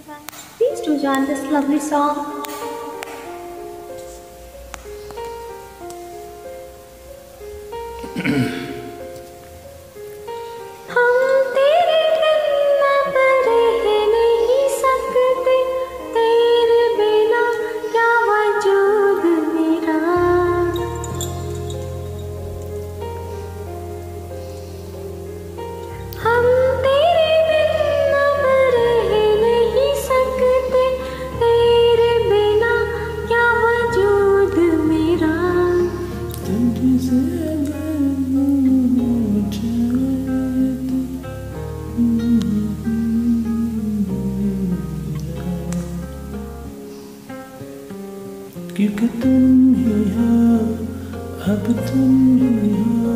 Please do join this lovely song. क्योंकि तुम ही हो, अब तुम ही हो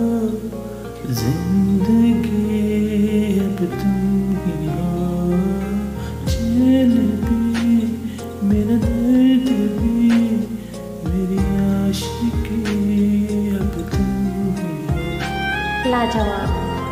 जिंदगी, अब तुम ही हो चैन भी, मेरा दर्द भी, मेरी आशिकी, अब तुम ही हो। लाजवाब।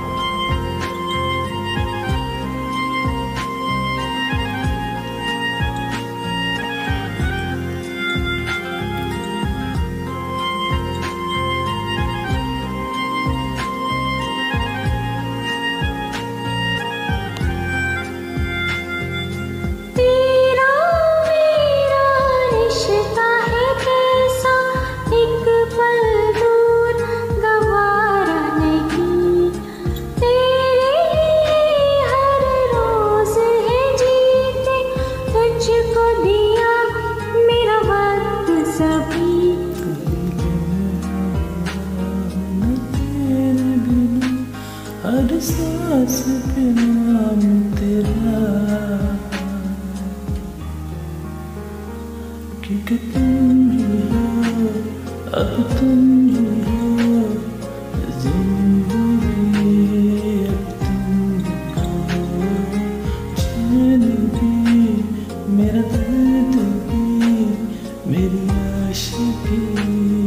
हर सांस पे नाम तेरा, क्योंकि तुम ही हो, अब तुम ही हो जिंदगी, अब तुम ही हो चैन भी, मेरा दर्द भी, मेरी आशिकी।